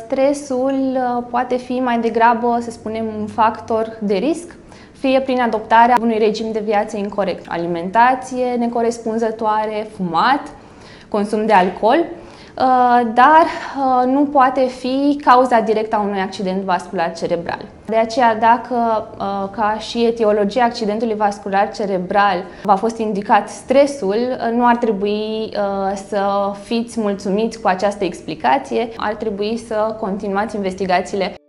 Stresul poate fi mai degrabă, să spunem, un factor de risc, fie prin adoptarea unui regim de viață incorect, alimentație necorespunzătoare, fumat, consum de alcool, dar nu poate fi cauza directă a unui accident vascular cerebral. De aceea, dacă ca și etiologia accidentului vascular cerebral v-a fost indicat stresul, nu ar trebui să fiți mulțumiți cu această explicație, ar trebui să continuați investigațiile